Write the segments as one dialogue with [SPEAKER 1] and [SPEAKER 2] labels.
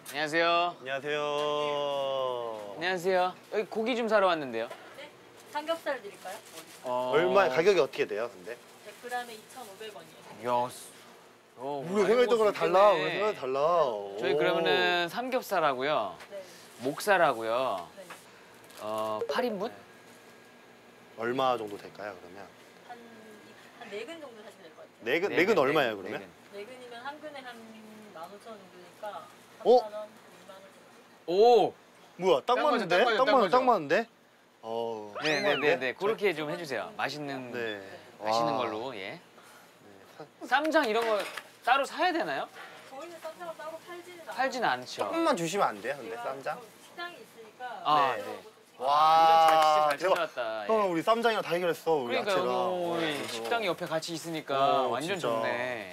[SPEAKER 1] 안녕하세요.
[SPEAKER 2] 안녕하세요.
[SPEAKER 1] 안녕하세요. 여기 고기 좀 사러 왔는데요.
[SPEAKER 3] 네? 삼겹살 드릴까요?
[SPEAKER 2] 얼마 가격이 어떻게 돼요, 근데?
[SPEAKER 3] 100g에 2,500원이에요.
[SPEAKER 1] 야,
[SPEAKER 2] 우리 생각했던 거랑 달라. 우리 생각이 달라.
[SPEAKER 1] 저희 그러면은 삼겹살하고요,
[SPEAKER 3] 네.
[SPEAKER 1] 목살하고요,
[SPEAKER 3] 네.
[SPEAKER 1] 8인분?
[SPEAKER 2] 얼마 정도 될까요, 그러면?
[SPEAKER 3] 한 4근 정도 사시면 될 것 같아요.
[SPEAKER 2] 네근 얼마예요, 그러면?
[SPEAKER 3] 4근이면 한 근에 한 15,000원 정도니까 3만
[SPEAKER 2] 어?
[SPEAKER 3] 원, 2만 원 정도.
[SPEAKER 1] 오!
[SPEAKER 2] 뭐야, 딱 맞는데? 딱 맞는데?
[SPEAKER 1] 네네네네. 그렇게 좀 해주세요. 맛있는 걸로, 예. 쌈장 이런 거 따로 사야 되나요?
[SPEAKER 3] 저희는 쌈장을 따로
[SPEAKER 1] 팔지는 않죠.
[SPEAKER 2] 조금만 주시면 안 돼요, 근데 쌈장?
[SPEAKER 3] 식당이 있으니까.
[SPEAKER 1] 아,
[SPEAKER 2] 네.
[SPEAKER 1] 네.
[SPEAKER 2] 와,
[SPEAKER 1] 진짜 잘 찾아왔다.
[SPEAKER 2] 형, 우리 쌈장이랑 다 해결했어, 우리
[SPEAKER 1] 그러니까
[SPEAKER 2] 야채랑.
[SPEAKER 1] 우리 식당이 옆에 같이 있으니까 완전
[SPEAKER 2] 진짜.
[SPEAKER 1] 좋네.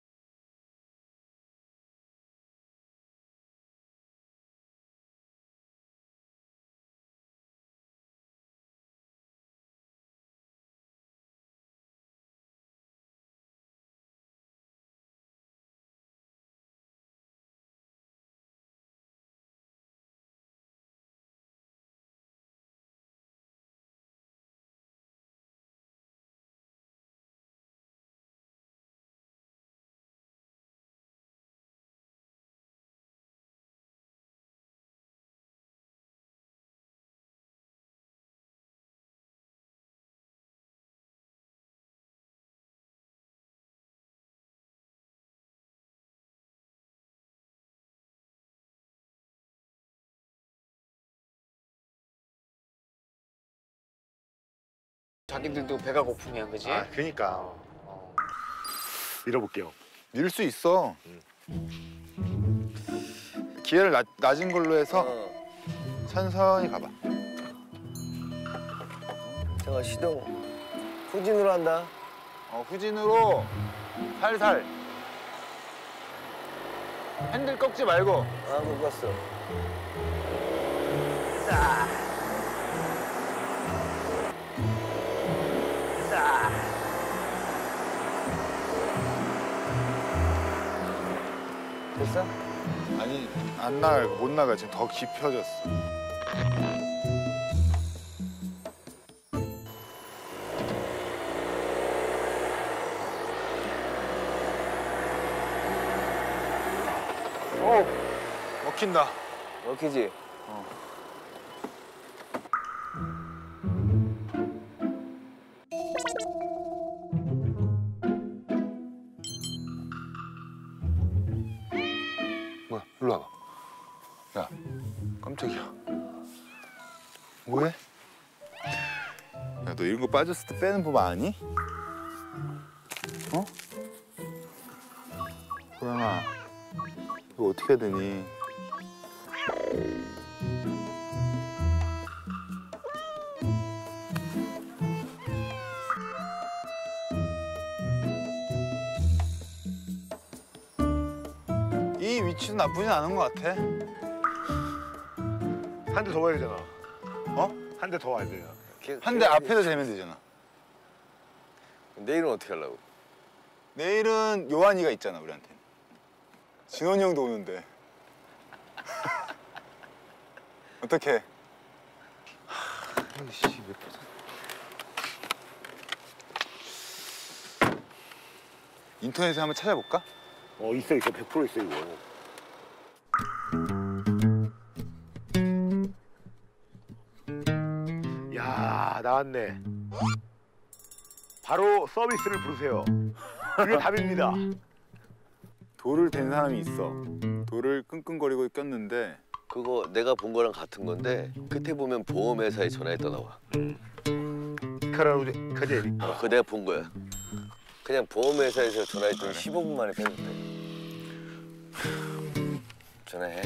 [SPEAKER 1] 자기들도 배가 고프면, 그지?
[SPEAKER 2] 아, 그니까. 밀어볼게요.
[SPEAKER 4] 밀 수 있어. 기회를 낮은 걸로 해서 천천히 가봐.
[SPEAKER 5] 잠깐 시동 후진으로 한다.
[SPEAKER 4] 후진으로 살살. 핸들 꺾지 말고.
[SPEAKER 5] 못 갔어. 됐어?
[SPEAKER 4] 아니 안 나가. 못 나가. 지금 더 깊어졌어. 먹힌다.
[SPEAKER 5] 먹히지?
[SPEAKER 4] 뭐야? 일로 와봐. 야, 깜짝이야. 뭐해? 야, 너 이런 거 빠졌을 때 빼는 법 아니? 어? 고양아, 이거 어떻게 해야 되니? 이 위치도 나쁘진 않은 것 같아.
[SPEAKER 2] 한 대 더 와야 되잖아.
[SPEAKER 4] 어?
[SPEAKER 2] 한 대 더 와야 돼요.
[SPEAKER 4] 한 대 앞에서 재면 되잖아.
[SPEAKER 5] 내일은 어떻게 하려고?
[SPEAKER 4] 내일은 요한이가 있잖아, 우리한테. 진원이 형도 오는데. 어떡해?
[SPEAKER 2] 아이씨, 왜 빠져?
[SPEAKER 4] 인터넷에 한번 찾아볼까?
[SPEAKER 2] 있어. 100% 있어, 이거. 야, 나왔네. 바로 서비스를 부르세요. 그게 답입니다.
[SPEAKER 4] 돌을 댄 사람이 있어. 돌을 끙끙거리고 꼈는데
[SPEAKER 5] 그거 내가 본 거랑 같은 건데 끝에 보면 보험회사에 전화했다 나와.
[SPEAKER 2] 카제리.
[SPEAKER 5] 그거 내가 본 거야. 그냥 보험회사에서 전화했더니 15분 만에 뺐는데. 전화해.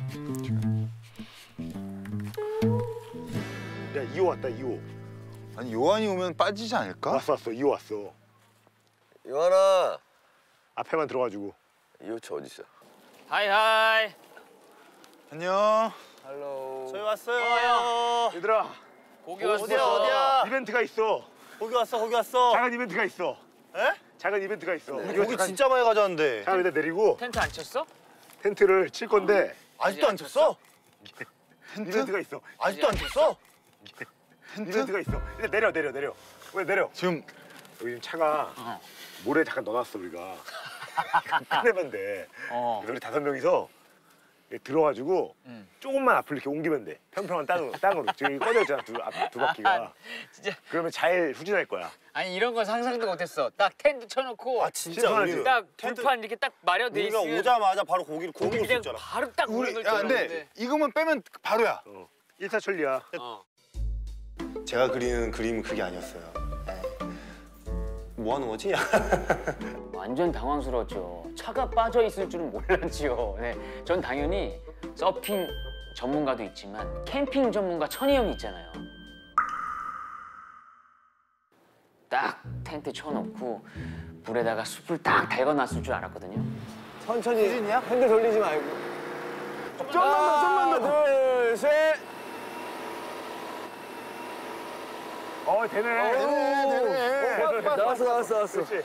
[SPEAKER 2] 야, 2호 왔다, 2호.
[SPEAKER 4] 아니 요한이 오면 빠지지 않을까?
[SPEAKER 2] 왔어, 2호 왔어.
[SPEAKER 5] 요한아.
[SPEAKER 2] 앞에만 들어가지고.
[SPEAKER 5] 이 호차 어디 있어?
[SPEAKER 1] 하이하이.
[SPEAKER 4] 안녕.
[SPEAKER 5] 할로.
[SPEAKER 2] 저희 왔어요. 얘들아.
[SPEAKER 1] 고기 왔어.
[SPEAKER 2] 어디야? 이벤트가 있어.
[SPEAKER 5] 거기 왔어.
[SPEAKER 2] 작은 이벤트가 있어.
[SPEAKER 5] 에?
[SPEAKER 2] 작은 이벤트가 있어.
[SPEAKER 5] 고기 진짜 많이 가져왔는데.
[SPEAKER 2] 자, 여기다 내리고
[SPEAKER 1] 텐트 안 쳤어?
[SPEAKER 2] 텐트를 칠 건데
[SPEAKER 5] 아직도 안 쳤어?
[SPEAKER 2] 이벤트가 있어.
[SPEAKER 5] 아직도 안 쳤어?
[SPEAKER 2] 이벤트가 있어. 이제 내려. 왜 내려?
[SPEAKER 4] 지금
[SPEAKER 2] 여기 지금 차가 모래 잠깐 넣어놨어 우리가. 꺼내면 돼. 그래서 우리 5명이서 들어가지고 조금만 앞으로 이렇게 옮기면 돼. 평평한 땅으로. 지금 꺼져있잖아 두 바퀴가.
[SPEAKER 1] 진짜.
[SPEAKER 2] 그러면 잘 후진할 거야.
[SPEAKER 1] 아니 이런 거 상상도 못했어. 딱 텐트 쳐놓고
[SPEAKER 5] 아 진짜 우리
[SPEAKER 1] 딱 불판 이렇게 딱 마련돼
[SPEAKER 5] 우리가
[SPEAKER 1] 있으면
[SPEAKER 5] 오자마자 바로 고기를 구워
[SPEAKER 1] 고기
[SPEAKER 5] 먹을 수
[SPEAKER 1] 그냥
[SPEAKER 5] 있잖아.
[SPEAKER 1] 바로 딱
[SPEAKER 4] 우리
[SPEAKER 1] 물을
[SPEAKER 4] 야
[SPEAKER 1] 넣을 줄
[SPEAKER 4] 근데
[SPEAKER 1] 알았는데.
[SPEAKER 4] 이거만 빼면 바로야.
[SPEAKER 2] 일사천리야.
[SPEAKER 6] 제가 그리는 그림은 그게 아니었어요. 뭐 하는 거지?
[SPEAKER 1] 완전 당황스러웠죠. 차가 빠져 있을 줄은 몰랐지요. 네, 전 당연히 서핑 전문가도 있지만 캠핑 전문가 천희 형이 있잖아요. 딱 텐트 쳐놓고 불에다가 숯불 딱 달궈놨을 줄 알았거든요.
[SPEAKER 5] 천천히 핸들 돌리지 말고.
[SPEAKER 2] 좀만 더.
[SPEAKER 5] 둘, 셋.
[SPEAKER 2] 되네.
[SPEAKER 5] 나왔어.
[SPEAKER 2] 그렇지.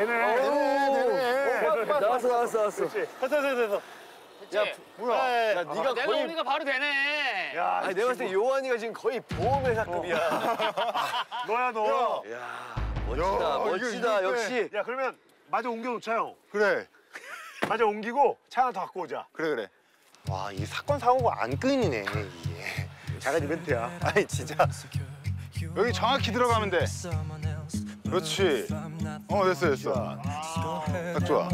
[SPEAKER 2] 되네.
[SPEAKER 5] 나왔어.
[SPEAKER 2] 그렇지.
[SPEAKER 5] 됐어. 야, 뭐야? 야, 네가
[SPEAKER 1] 내가
[SPEAKER 5] 거의.
[SPEAKER 1] 오니까 바로 되네.
[SPEAKER 2] 야,
[SPEAKER 5] 아니 내가 봤을 때 요한이가 지금 거의 보험회사급이야.
[SPEAKER 2] 너야 너.
[SPEAKER 5] 야,
[SPEAKER 4] 야,
[SPEAKER 5] 멋지다.
[SPEAKER 4] 이거
[SPEAKER 5] 역시.
[SPEAKER 2] 야 그러면 마저 옮겨놓자 형.
[SPEAKER 4] 그래.
[SPEAKER 2] 마저 옮기고 차 하나 더 갖고 오자.
[SPEAKER 4] 그래.
[SPEAKER 6] 와, 이 사건 사고가 안 끊이네, 이게.
[SPEAKER 2] 작은 이벤트야.
[SPEAKER 6] 아니, 진짜.
[SPEAKER 4] 여기 정확히 들어가면 돼. 그렇지. 됐어. 딱 좋아.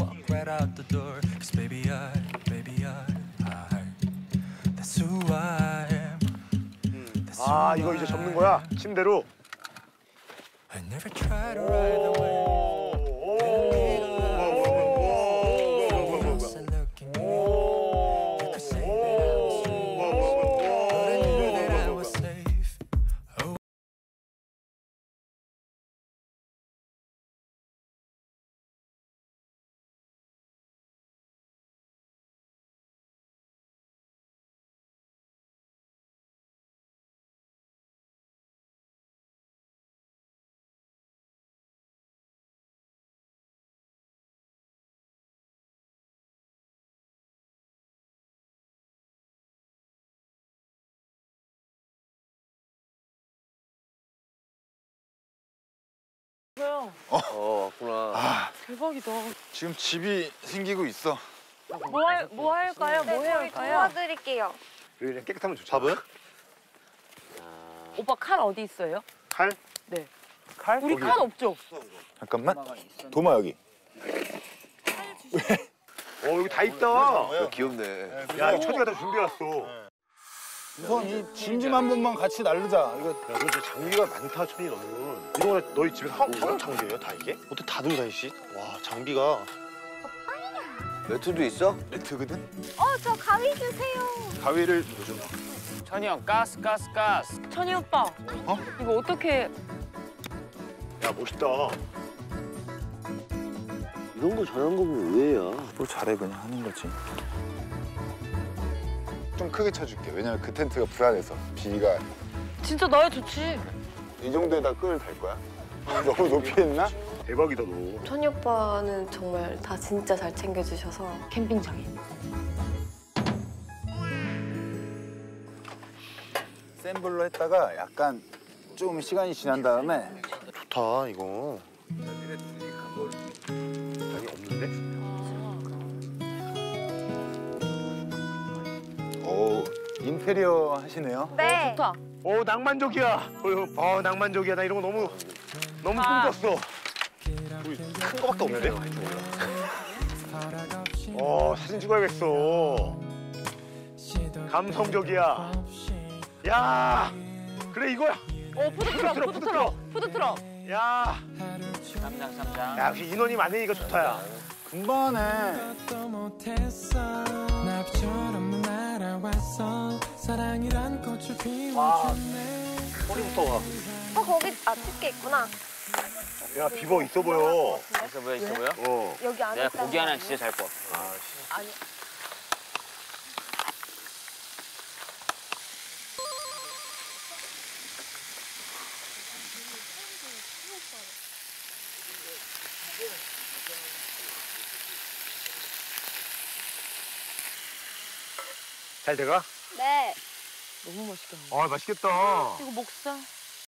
[SPEAKER 2] 아 이거 이제 접는 거야. 침대로.
[SPEAKER 5] 왔구나.
[SPEAKER 3] 대박이다.
[SPEAKER 4] 지금 집이 생기고 있어.
[SPEAKER 3] 뭐 할까요? 뭐 해야 할까요?
[SPEAKER 7] 도와드릴게요.
[SPEAKER 2] 여기 그냥 깨끗하면 좋지.
[SPEAKER 6] 밥은?
[SPEAKER 3] 오빠 칼 어디 있어요?
[SPEAKER 2] 칼?
[SPEAKER 3] 네.
[SPEAKER 2] 칼?
[SPEAKER 3] 우리 칼 없죠?
[SPEAKER 4] 잠깐만. 도마 여기.
[SPEAKER 2] 여기 다 있다.
[SPEAKER 5] 야, 귀엽네.
[SPEAKER 2] 야 천이가 다 준비해왔어.
[SPEAKER 4] 우선 이 짐 좀 한 번만 같이 나르자. 이거
[SPEAKER 2] 야, 너 진짜 장비가 많다, 천이 너는. 이런 거 너희 집에 형
[SPEAKER 6] 장비예요, 다 이게? 어떻게 다 들고 다니시? 와, 장비가.
[SPEAKER 5] 매트도 있어?
[SPEAKER 4] 매트거든?
[SPEAKER 7] 저 가위 주세요.
[SPEAKER 4] 가위를
[SPEAKER 1] 천희 형 가스.
[SPEAKER 3] 천희 오빠. 이거 어떻게?
[SPEAKER 2] 야, 멋있다.
[SPEAKER 5] 이런 거 잘한 거면 왜야?
[SPEAKER 4] 뭘 잘해 그냥 하는 거지. 좀 크게 쳐줄게. 왜냐면 그 텐트가 불안해서 비가
[SPEAKER 3] 진짜 나야 좋지.
[SPEAKER 4] 이 정도에다 끈을 달 거야? 너무 높이 했나?
[SPEAKER 2] 대박이다, 너.
[SPEAKER 7] 천이 오빠는 정말 다 진짜 잘 챙겨주셔서
[SPEAKER 3] 캠핑장에.
[SPEAKER 4] 센 불로 했다가 약간 좀 시간이 지난 다음에
[SPEAKER 6] 좋다, 이거.
[SPEAKER 2] 아니, 없는데?
[SPEAKER 4] 오 인테리어 하시네요.
[SPEAKER 7] 네.
[SPEAKER 3] 좋다.
[SPEAKER 2] 낭만적이야. 낭만적이야. 나 이런 거 너무 꿈꿨어.
[SPEAKER 6] 큰 거밖에 없는데?
[SPEAKER 2] 사진 찍어야겠어. 감성적이야. 야, 그래 이거야.
[SPEAKER 3] 푸드트럭.
[SPEAKER 2] 야,
[SPEAKER 1] 쌈장.
[SPEAKER 2] 야 역시 인원이 많으니까 좋다. 야.
[SPEAKER 4] 금방 하네.
[SPEAKER 6] 허리부터 와.
[SPEAKER 7] 거기 집게 있구나.
[SPEAKER 2] 야, 비버 있어 보여.
[SPEAKER 1] 있어 보여?
[SPEAKER 7] 여기 안에
[SPEAKER 1] 내가 고기 하나 진짜 잘 구워.
[SPEAKER 3] 아니.
[SPEAKER 2] 잘 돼가?
[SPEAKER 7] 네.
[SPEAKER 3] 너무 맛있겠네.
[SPEAKER 2] 아 맛있겠다.
[SPEAKER 3] 이거 목살.